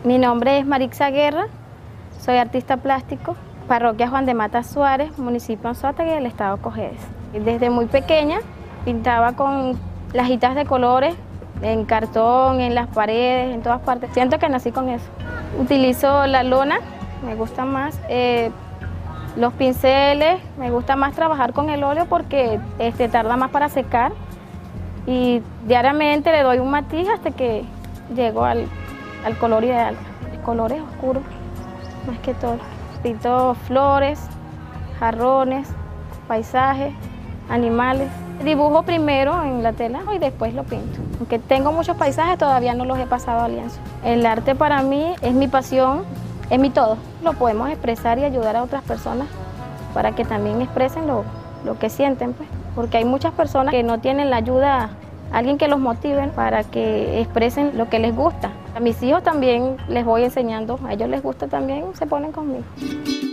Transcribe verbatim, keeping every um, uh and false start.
Mi nombre es Marixa Guerra, soy artista plástico, parroquia Juan de Mata Suárez, municipio Anzoátegui del estado Cojedes. Desde muy pequeña pintaba con lajitas de colores, en cartón, en las paredes, en todas partes. Siento que nací con eso. Utilizo la lona, me gusta más, eh, los pinceles, me gusta más trabajar con el óleo porque este, tarda más para secar y diariamente le doy un matiz hasta que llego al, al color ideal. Colores oscuros, más que todo. Pinto flores, jarrones, paisajes, animales. Dibujo primero en la tela y después lo pinto. Aunque tengo muchos paisajes, todavía no los he pasado a lienzo. El arte para mí es mi pasión, es mi todo. Lo podemos expresar y ayudar a otras personas para que también expresen lo, lo que sienten, pues. Porque hay muchas personas que no tienen la ayuda, alguien que los motive para que expresen lo que les gusta. A mis hijos también les voy enseñando, a ellos les gusta también, se ponen conmigo.